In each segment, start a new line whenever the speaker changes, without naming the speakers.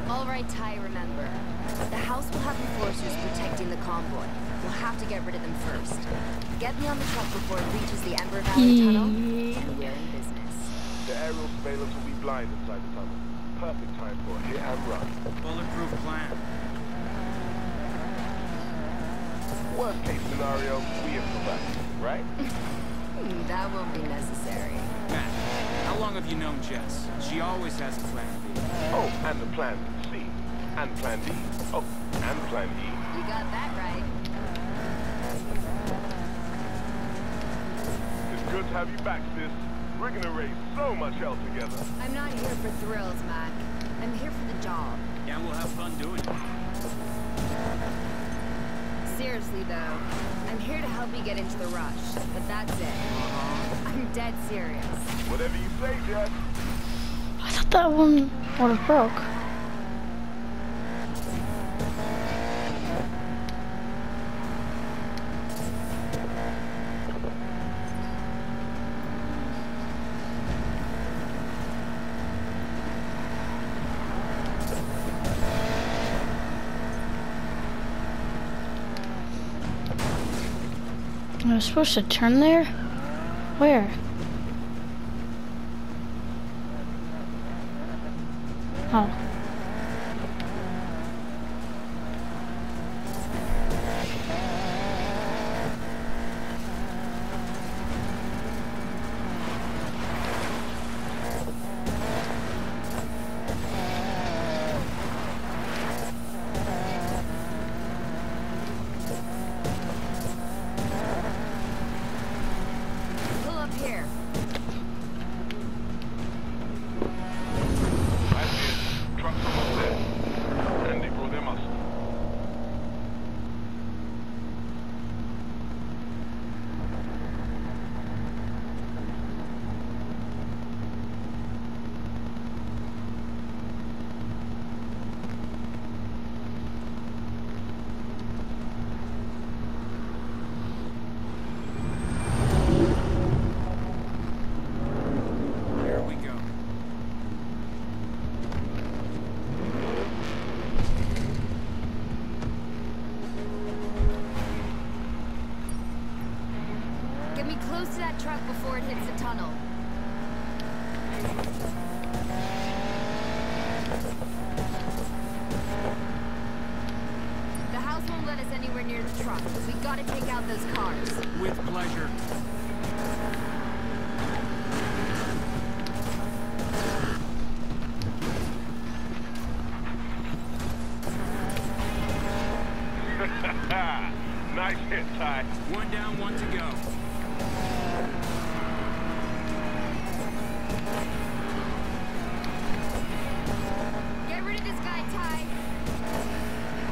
All right, Ty, remember. The house will have enforcers protecting the convoy. We'll have to get rid of them first. Get me on the truck before it reaches the Ember Valley Tunnel, and we're in business.
The aerial surveillance will be blind inside the tunnel. Perfect time for a hit and run.
Bulletproof plan.
Worst case scenario, we improvise, right?
That won't be necessary.
Matt, how long have you known Jess? She always has a plan B.
Oh, and the plan C. And plan D. Oh, and plan E.
You got that right.
It's good to have you back, sis. We're gonna raise so much hell together.
I'm not here for thrills, Mac. I'm here for the job.
Yeah, we'll have fun doing it.
Seriously, though, I'm here to help you get into the rush, but that's it. I'm dead serious.
Whatever you say, Jess.
I thought that one would have broke. I was supposed to turn there? Where? Oh.
Pull up here.
That's it. Truck's almost there. And they brought their muscle.
Here we go.
Get me close to that truck before it hits the tunnel. The house won't let us anywhere near the truck. We gotta take out those cars.
With pleasure.
Nice hit, Ty.
One down, one to go.
Get rid of this guy, Ty.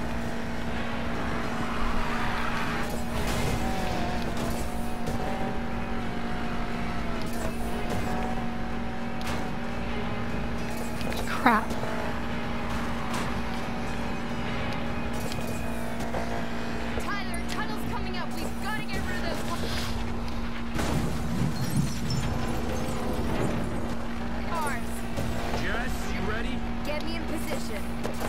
Crap.
Tyler, tunnel's coming up. We've gotta get rid of those cars.
Jess, you ready?
Get me in position.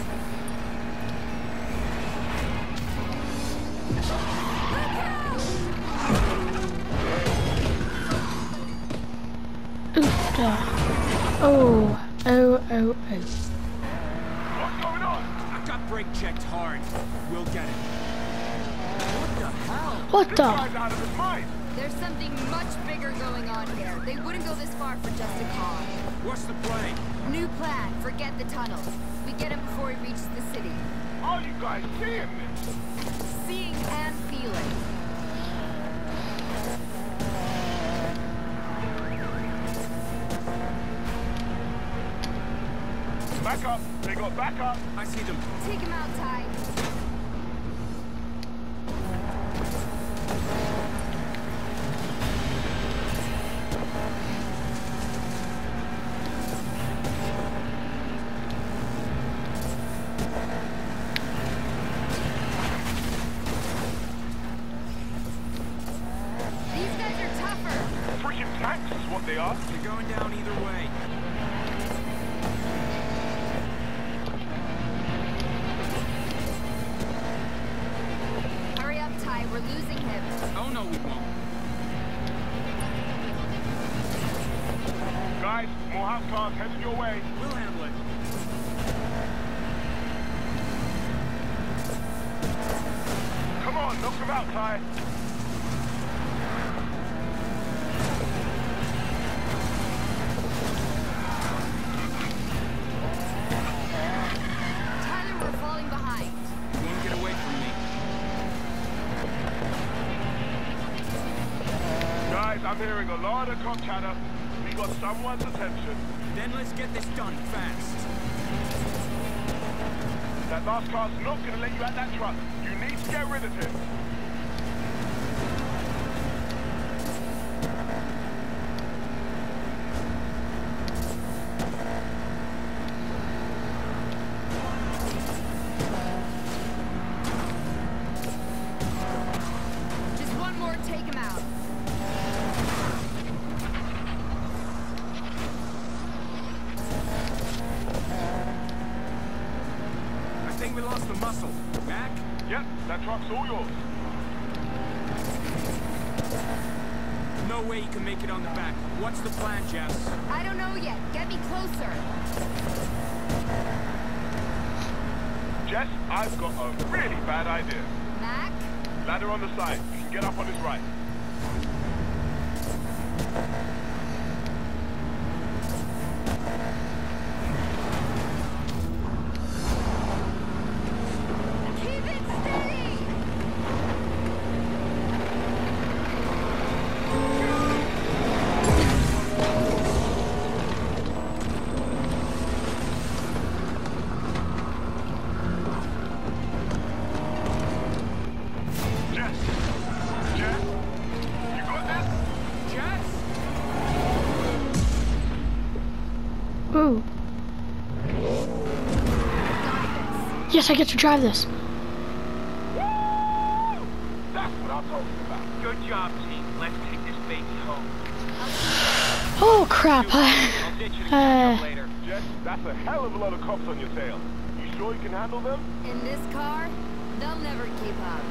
Oof. Oh. Oh, oh, oh.
What's going on?
I got brake checked hard. We'll get it. What the hell?
What
This
the?
guy's out of his mind.
There's something much bigger going on here. They wouldn't go this far for just a car.
What's the play?
New plan. Forget the tunnels. We get him before he reaches the city.
Are you guys seeing this?
Seeing and feeling.
Back up. They got back up.
I see them.
Take him out, Ty. These guys are tougher.
Freaking tanks is what they are.
You're going down either way.
More house cars headed your way.
We'll handle it.
Come on, knock him out, Ty.
Tyler, we're falling behind.
You won't get away from me.
Guys, I'm hearing a lot of cop chatter. We got someone's attention.
Then let's get this done fast.
That last car's not gonna let you out that truck. You need to get rid of him.
Just one more, take him out.
I think we lost the muscle. Mac?
Yep, that truck's all yours.
No way you can make it on the back. What's the plan, Jess?
I don't know yet. Get me closer.
Jess, I've got a really bad idea.
Mac?
Ladder on the side. You can get up on his right.
Keep it steady!
Jess! Jess! You got this?
Jess?
Ooh. Yes, I get to drive this.
Woo! That's what I'm talking about.
Good job, team. Let's take this baby home.
Oh crap.
I'll ditch you to catch up later.
Jess, that's a hell of a lot of cops on your tail. You sure you can handle them?
In this car, they'll never keep up.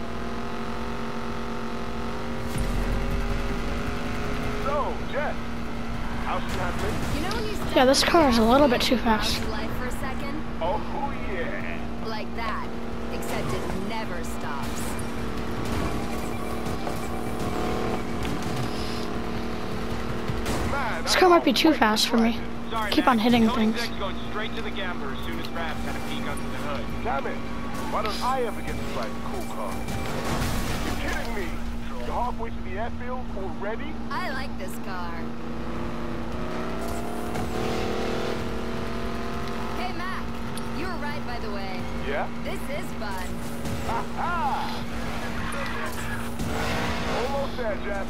So, Jess, how's she handling?
You know when you step
Yeah, this car is a little bit
out
too
of
fast.
life for a second?
Oh, yeah.
Like that. Except it never stops.
Man,
This car might be too fast for me.
Sorry,
Keep
Mac.
on hitting
Tony
things.
Zech's going straight to the gambler as soon as Rabs had a peek under the hood.
Damn it. Why don't I ever get to drive a cool car? You kidding me? You're halfway to the airfield already?
I like this car. Hey, Mac. You were right, by the way.
Yeah?
This is fun.
Ha-ha! Almost there, Jess.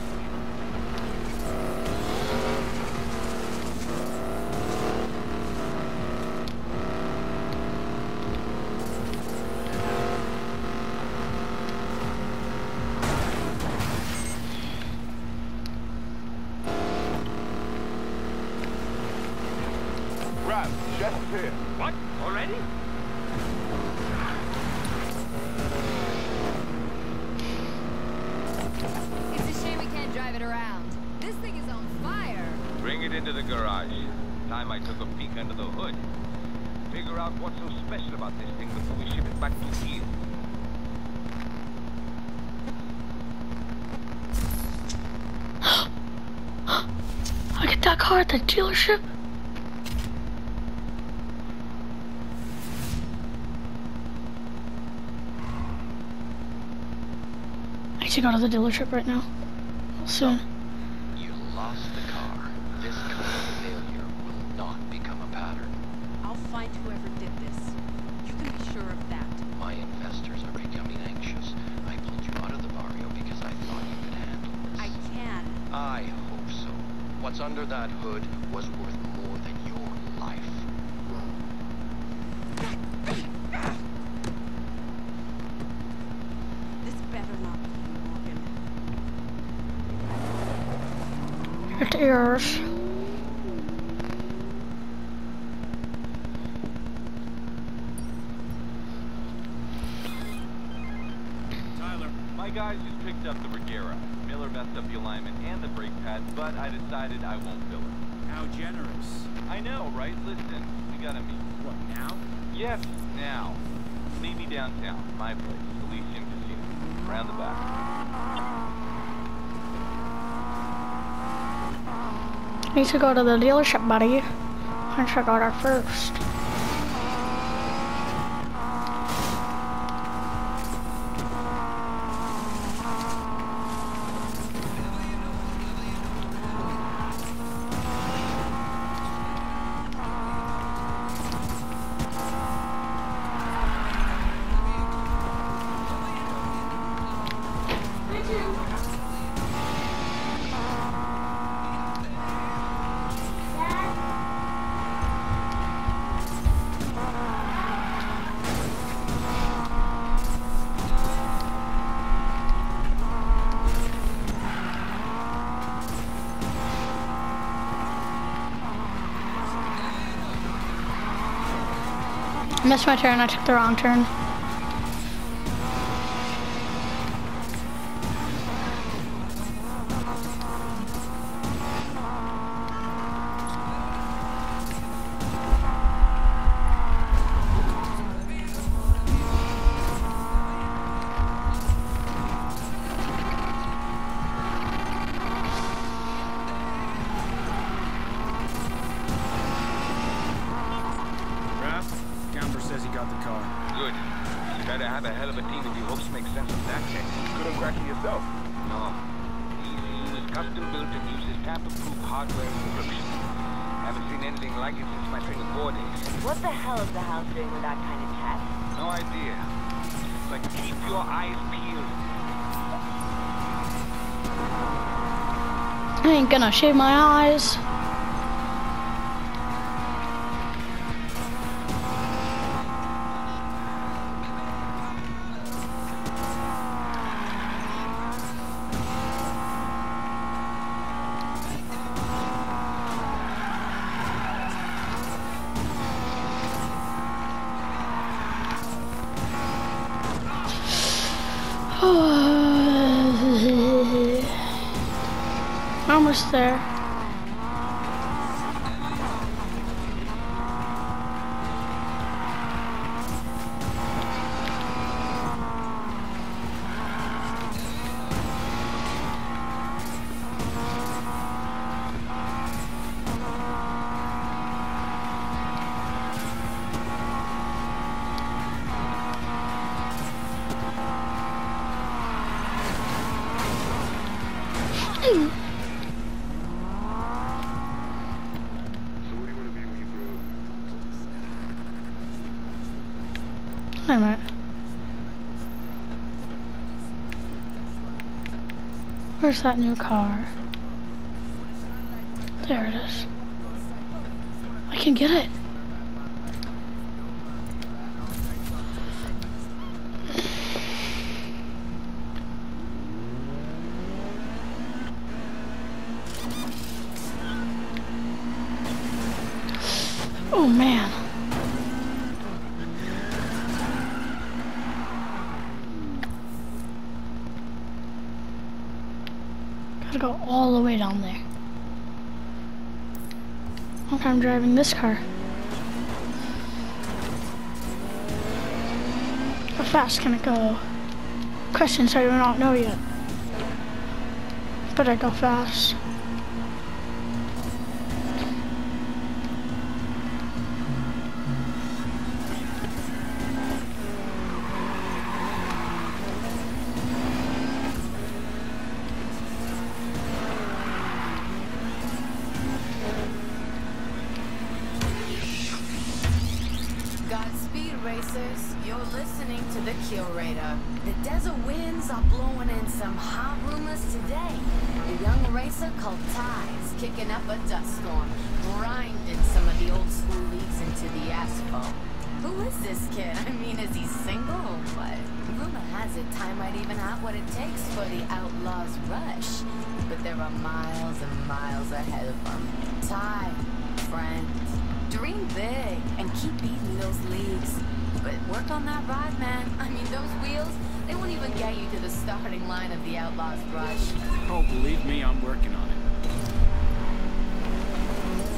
Rab, Jess is here.
What? Already?
It's a shame we can't drive it around. This thing is on fire.
Bring it into the garage. Time I took a peek under the hood. Figure out what's so special about this thing before we ship it back to you.
I get that car at the dealership. I need to go to the dealership right now. Soon.
You lost the car. This kind of failure will not become a pattern.
I'll find whoever did this. You can be sure of that.
My investors are becoming anxious. I pulled you out of the barrio because I thought you could handle this.
I can.
I hope so. What's under that hood was worth more than your life.
This better not be Morgan.
It's yours.
Tyler.
My guys just picked up the Regera. Miller messed up the alignment and the brake pads, but I decided I won't fill it.
How generous.
I know, right? Listen, we gotta meet.
What, now?
Yes, now. Meet me downtown, my place, Elysian Casino, around the back.
Need to go to the dealership, buddy. I should go there first. I missed my turn, I took the wrong turn.
Says he got the car.
Good. You better have a hell of a team if you hope to make sense of that thing.
Couldn't crack it yourself.
No. ECU is custom built and uses tamper-proof hardware encryption. Haven't seen anything like it since my Singapore days.
What the hell is the house doing with that kind of tech?
No idea. But keep your eyes peeled.
I ain't gonna shave my eyes. Almost there. Wait a minute. Where's that new car? There it is. I can get it. Oh man. Gotta go all the way down there. Okay, I'm driving this car. How fast can it go? Questions I do not know yet. But I go fast.
Godspeed, racers. You're listening to the Curator. The desert winds are blowing in some hot rumors today. A young racer called Ty is kicking up a dust storm, grinding some of the old school leagues into the asphalt. Who is this kid? I mean, is he single or what? Rumor has it Ty might even have what it takes for the Outlaws rush. But there are miles and miles ahead of him. Ty, friend. Dream big and keep beating those leagues. But work on that ride, man. I mean, those wheels, they won't even get you to the starting line of the Outlaws rush.
Oh, believe me, I'm working on it.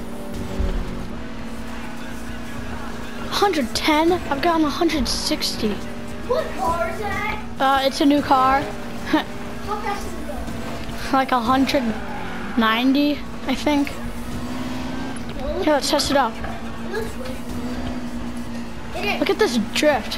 110? I've gotten 160.
What car is that?
It's a new car.
How fast does it go?
Like 190, I think. Yeah, let's test it out.
It looks weird. It is.
Look at this drift.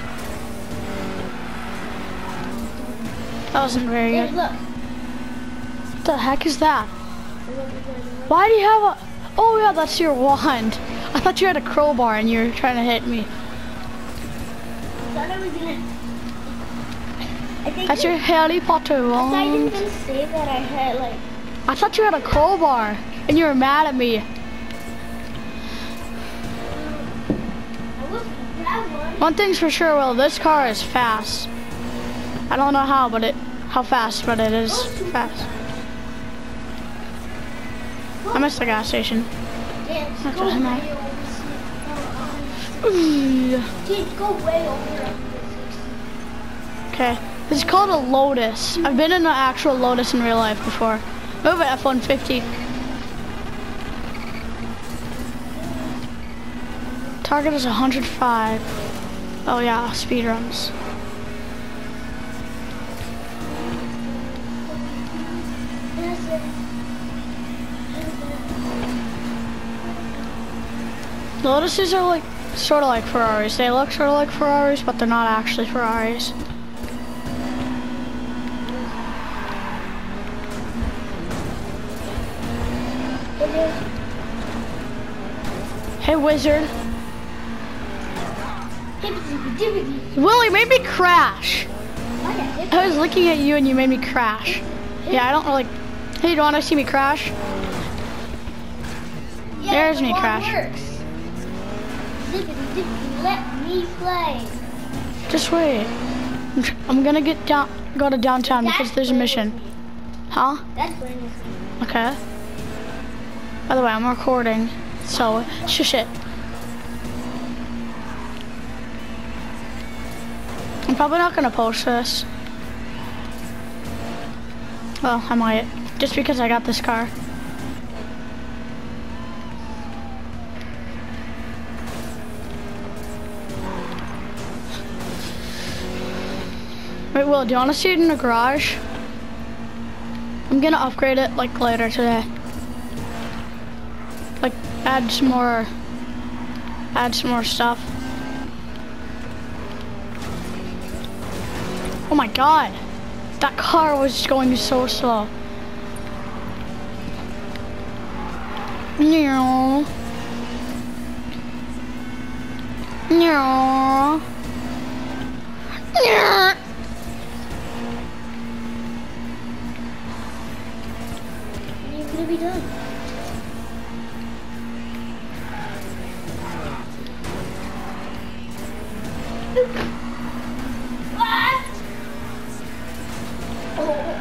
That wasn't very
Hey,
good.
look.
What the heck is that? Why do you have a... Oh yeah, that's your wand. I thought you had a crowbar and you were trying to hit me.
I thought I was gonna... I think
That's your Harry Potter
I thought you were
wand.
gonna say that I had like...
I thought you had a crowbar and you were mad at me.
I was gonna grab one.
One thing's for sure, Will, this car is fast. I don't know how fast, but it is fast. I missed the gas station.
Yeah,
That
just go
doesn't
way
matter.
over. Dude, go way over.
Okay, this is called a Lotus. I've been in an actual Lotus in real life before. Move it, F-150. Target is 105. Oh yeah, speed runs. Lotuses are like, sort of like Ferraris. They look sort of like Ferraris, but they're not actually Ferraris. Hey, wizard. Willie made me crash. I was looking at you and you made me crash. Yeah, I don't really... Hey, do you want to see me crash?
Yeah,
There's
the
me
wand
crash.
Works. Zippity zippity, let me play.
Just wait. I'm gonna go to downtown because there's a mission. Huh?
That's brand new.
Okay. By the way, I'm recording, so shush it. I'm probably not gonna post this. Well, I might, just because I got this car. Wait, Will, do you want to see it in the garage? I'm gonna upgrade it like later today. Like add some more stuff. Oh my god, that car was going so slow. No. No. No.
You're gonna be done. What? Oh.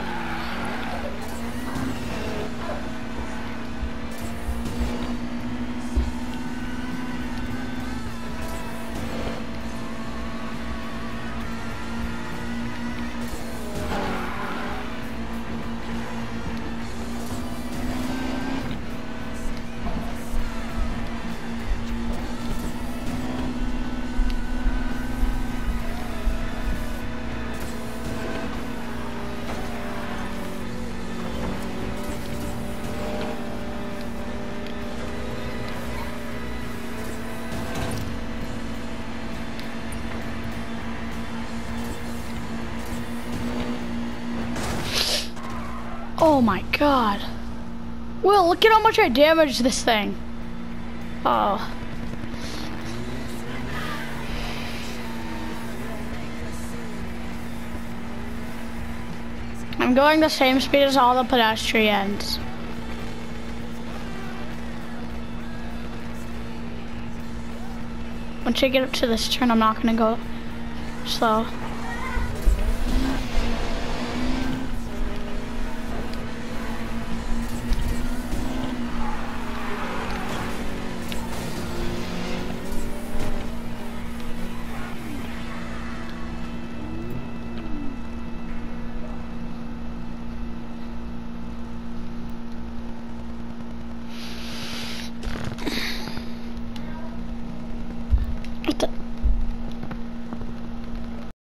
Oh my god. Will, look at how much I damaged this thing. Oh. I'm going the same speed as all the pedestrians. Once I get up to this turn, I'm not gonna go slow.